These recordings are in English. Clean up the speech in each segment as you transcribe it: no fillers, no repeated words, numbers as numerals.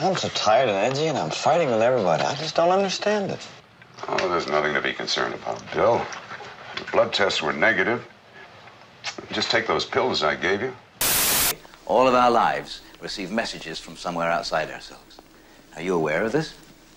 I'm so tired and edgy, and I'm fighting with everybody. I just don't understand it. Oh, there's nothing to be concerned about, Bill. The blood tests were negative. Just take those pills I gave you. All of our lives receive messages from somewhere outside ourselves. Are you aware of this?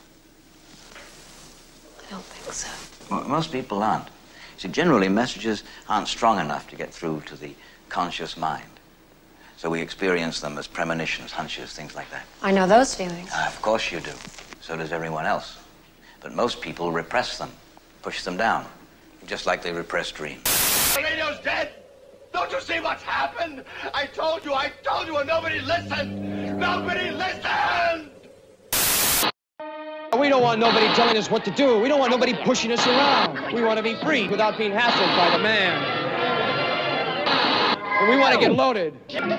I don't think so. Well, most people aren't. See, generally, messages aren't strong enough to get through to the conscious mind. So we experience them as premonitions, hunches, things like that. I know those feelings. Of course you do. So does everyone else. But most people repress them, push them down, just like they repress dreams. The radio's dead! Don't you see what's happened? I told you, and nobody listened! Nobody listened! We don't want nobody telling us what to do. We don't want nobody pushing us around. We want to be free without being hassled by the man. And we want to get loaded.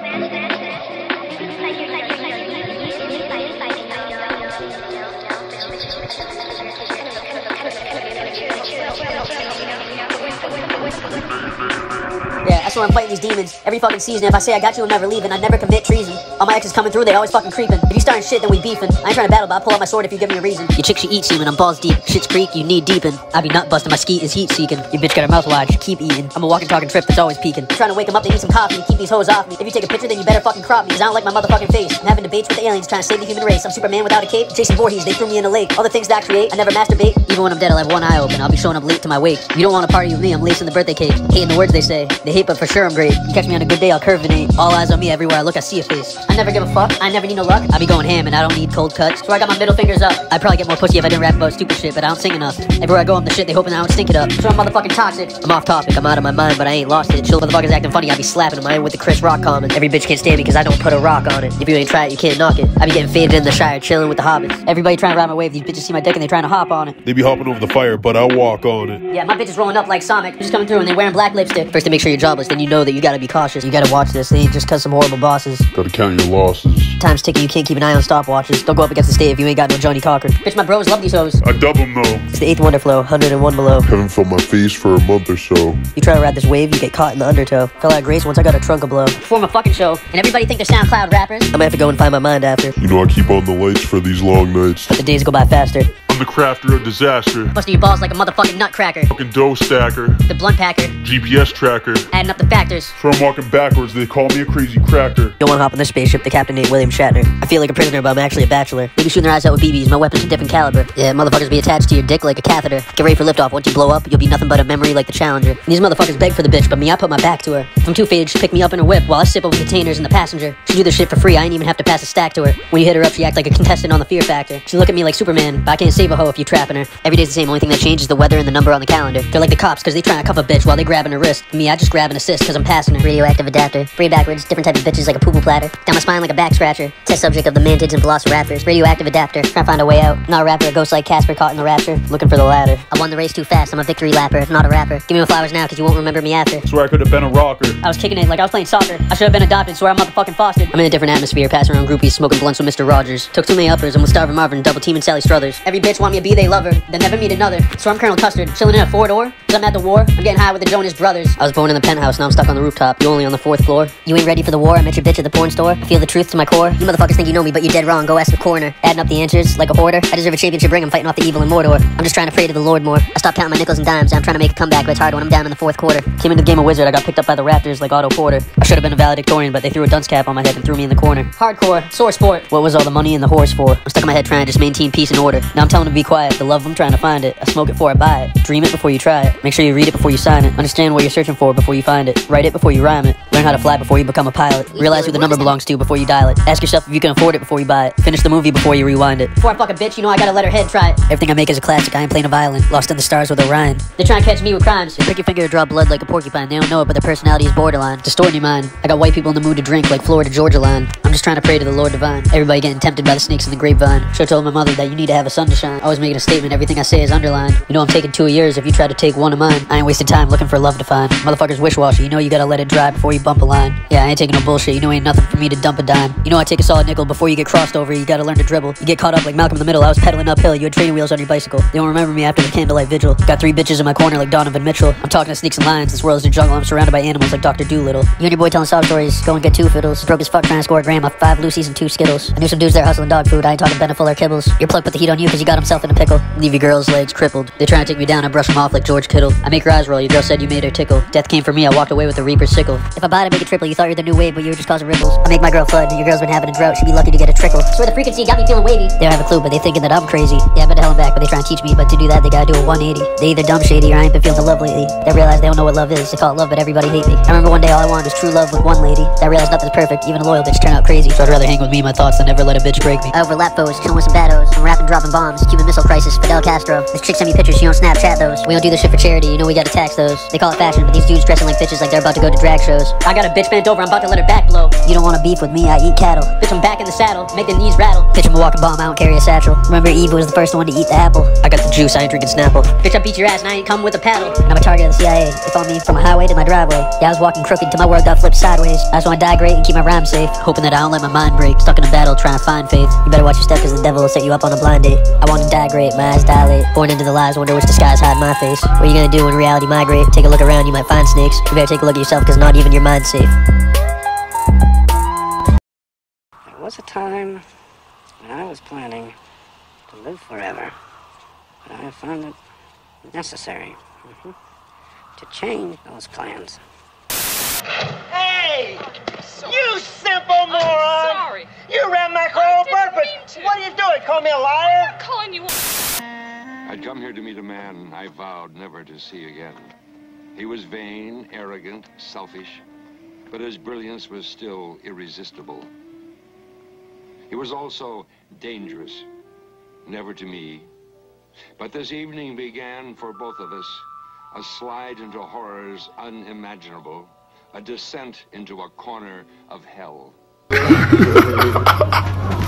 Yeah, that's why I'm fighting these demons. Every fucking season, if I say I got you, I'm never leaving. I never commit treason. All my exes coming through, they always fucking creeping. If you starting shit, then we beefing. I ain't trying to battle, but I'll pull out my sword if you give me a reason. Your chick, she eats semen, I'm balls deep. Shit's creek, you need deepin'. I be nut busting, my skeet is heat seeking. Your bitch got her mouth wide, she keep eating. I'm a walking, talking trip that's always peeking. I'm trying to wake them up, they need some coffee and keep these hoes off me. If you take a picture, then you better fucking crop me, cause I don't like my motherfucking face. I'm having debates with the aliens, trying to save the human race. I'm Superman without a cape, Jason Voorhees, they threw me in a lake. All the things that I create, I never masturbate. Even when I'm dead, I'll have one eye open. I'll be showing up late to my wake. You don't want to party with me, I'm lacing the birthday cake. Hating the words they say. They hate, but for sure I'm great. You catch me on a good day, I'll curvinate. All eyes on me, everywhere I look, I see a face. I never give a fuck, I never need no luck. I be going ham and I don't need cold cuts, so I got my middle fingers up. I'd probably get more pussy if I didn't rap about stupid shit, but I don't sing enough. Everywhere I go, I'm the shit, they hoping I don't stink it up. So I'm motherfucking toxic. I'm off topic, I'm out of my mind, but I ain't lost it. Chill motherfuckers acting funny, I be slapping them. I ain't with the Chris Rock comment. Every bitch can't stand me cause I don't put a rock on it. If you ain't try it, you can't knock it. I be getting faded in the Shire, chilling with the hobbits. Everybody trying to ride my wave, these bitches see my dick and they trying to hop on it. They be hopping over the fire, but I walk on it. Yeah, my bitch is rolling up like Sonic, just coming through and they wearing black lipstick. First to make sure you're jobless, then you know that you gotta be cautious. You gotta watch this, they ain't just cause some horrible bosses. Gotta count your losses. Time's ticking, you can't keep an eye on stopwatches. Don't go up against the state if you ain't got no Johnny Cochran. Bitch, my bros love these hoes. I dub them though. It's the 8th wonder flow, 101 below. Haven't felt my face for a month or so. You try to ride this wave, you get caught in the undertow. Fell out of grace once I got a trunk of blow. Perform a fucking show, and everybody think they're SoundCloud rappers. I might have to go and find my mind after. You know I keep on the lights for these long nights. But the days go by faster. I'm the crafter of disaster. Busting your balls like a motherfucking nutcracker. Fucking dough stacker. The blunt packer. GPS tracker. Adding up the factors. So I'm walking backwards, they call me a crazy cracker. Don't wanna hop on this spaceship, the captain ain't William Shatner. I feel like a prisoner, but I'm actually a bachelor. They be shooting their eyes out with BBs, my weapon's a different caliber. Yeah, motherfuckers be attached to your dick like a catheter. Get ready for liftoff, once you blow up, you'll be nothing but a memory like the Challenger. And these motherfuckers beg for the bitch, but me, I put my back to her. If I'm too faded, she pick me up in her whip while I sip over containers in the passenger. She do this shit for free, I ain't even have to pass a stack to her. When you hit her up, she act like a contestant on the Fear Factor. She look at me like Superman, but I can't save a hoe if you trapping her. Every day's the same, only thing that changes is the weather and the number on the calendar. They're like the cops, cause they trying to cuff a bitch while they grabbing her wrist. Me, I just grab and assist, cause I'm passing her. Radioactive adapter. Brain backwards, different type of bitches like a poo-poo platter. Down my spine like a back scratcher. Test subject of the mantids and velociraptors. Radioactive adapter. Trying to find a way out. Not a rapper, a ghost like Casper caught in the rapture. Looking for the ladder. I won the race too fast, I'm a victory lapper, not a rapper. Give me my flowers now, cause you won't remember me after. Swear I could have been a rocker. I was kicking it like I was playing soccer. I should have been adopted, swear I'm motherfucking fostered. I'm in a different atmosphere, passing around groupies, smoking blunts with Mr. Rogers. Took too many uppers, I'm with Starvin' Marvin, double teaming Sally Struthers. Every bitch want me to be they lover, then never meet another. So I'm Colonel Custard, chilling in a four-door. Cause I'm at the war, I'm getting high with the Jonas Brothers. I was born in the penthouse, now I'm stuck on the rooftop. You only on the 4th floor. You ain't ready for the war, I met your bitch at the porn store. I feel the truth to my core. You motherfuckers think you know me, but you're dead wrong, go ask the coroner. Adding up the answers like a hoarder. I deserve a championship ring, I'm fighting off the evil in Mordor. I'm just trying to pray to the Lord more. I stopped counting my nickels and dimes, I'm trying to make a comeback, but it's hard when I'm down in the 4th quarter. Came into the game of Wizard, I got picked up by the Raptors like Otto Porter. I should have been a valedictorian, but they threw a dunce cap on my head and threw me in the corner. Hardcore, sore sport. What was all the money and the horse for? I'm stuck in my head trying to just maintain peace and order. Now I'm telling them to be quiet, the love I'm trying to find it. I smoke it before I buy it. Dream it before you try it. Make sure you read it before you sign it. Understand what you're searching for before you find it. Write it before you rhyme it. Learn how to fly before you become a pilot. Realize who the number belongs to before you dial it. Ask yourself if you can afford it before you buy it. Finish the movie before you rewind it. Before I fuck a bitch, you know I gotta let her head try it. Everything I make is a classic, I ain't playing a violin. Lost in the stars with Orion. They're trying to catch me with crimes. They prick your finger to draw blood like a porcupine. They don't know it, but their personality is borderline. Distorting your mind. I got white people in the mood to drink like Florida Georgia line. I'm just trying to pray to the Lord divine. Everybody getting tempted by the snakes in the grapevine. Should've told my mother that you need to have a sun to shine. Always making a statement, everything I say is underlined. You know I'm taking 2 of yours if you try to take one of mine. I ain't wasting time looking for love to find. Motherfuckers wish-washy, you know you gotta let it dry before you bump a line. Yeah, I ain't taking no bullshit. You know ain't nothing for me to dump a dime. You know I take a solid nickel before you get crossed over. You gotta learn to dribble. You get caught up like Malcolm in the Middle. I was pedaling uphill. You had training wheels on your bicycle. They don't remember me after the candlelight vigil. Got 3 bitches in my corner like Donovan Mitchell. I'm talking to snakes and lions. This world is a jungle. I'm surrounded by animals like Dr. Doolittle. You and your boy telling sob stories. Go and get 2 fiddles. Broke as fuck trying to score a gram off 5 Lucy's and 2 Skittles. I knew some dudes there hustling dog food. I ain't talking Beneful or Kibbles. Your plug put the heat on you because you got himself in a pickle. Leave your girl's legs crippled. They trying to take me down. I brush them off like George Kittle. I make her eyes roll. Your girl said you made her tickle. Death came for me. I walked away with the Reaper's sickle. If I buy to make a triple, you thought you were the new wave, but you were just causing ripples. I make my girl flood. Your girl's been having a drought. She'd be lucky to get a trickle. Swear the frequency got me feeling wavy. They don't have a clue, but they thinking that I'm crazy. Yeah, I've been to hell and back, but they try and teach me. But to do that, they gotta do a 180. They either dumb shady or I ain't been feeling the love lately. They realize they don't know what love is. They call it love, but everybody hate me. I remember one day all I wanted was true love with one lady. I realized nothing's perfect. Even a loyal bitch turn out crazy. So I'd rather hang with me and my thoughts than ever let a bitch break me. I overlap foes, chillin' with some bados. I'm rapping, dropping bombs. Cuban Missile Crisis, Fidel Castro. This chick send me pictures, she don't Snapchat those. We don't do this shit for charity, you know we gotta tax those. They call it fashion, but these dudes dressing like bitches like they're about to go to drag shows. I got a bitch bent over, I'm about to let her back blow. You don't wanna beef with me, I eat cattle. Bitch, I'm back in the saddle, make the knees rattle. Bitch, I'm a walking bomb, I don't carry a satchel. Remember Eve was the first one to eat the apple. I got the juice, I ain't drinking Snapple. Bitch, I beat your ass and I ain't coming with a paddle. And I'm a target of the CIA, they follow me from a highway to my driveway. Yeah, I was walking crooked till my world got flipped sideways. I just wanna die great and keep my rhyme safe, hoping that I don't let my mind break. Stuck in a battle trying to find faith. You better watch your step cause the devil will set you up on a blind date. I wanna die great, my eyes dilate. Born into the lies, wonder which disguise hide my face. What are you gonna do when reality migrate? Take a look around, you might find snakes. You better take a look at yourself cause not even your mind's safe. There was a time when I was planning to live forever, but I found it necessary to change those plans. Hey! You simple moron! Sorry. You ran my car on purpose! What are you doing? Call me a liar? I'm calling you. I'd come here to meet a man I vowed never to see again. He was vain, arrogant, selfish, but his brilliance was still irresistible. He was also dangerous, never to me. But this evening began for both of us a slide into horrors unimaginable, a descent into a corner of hell.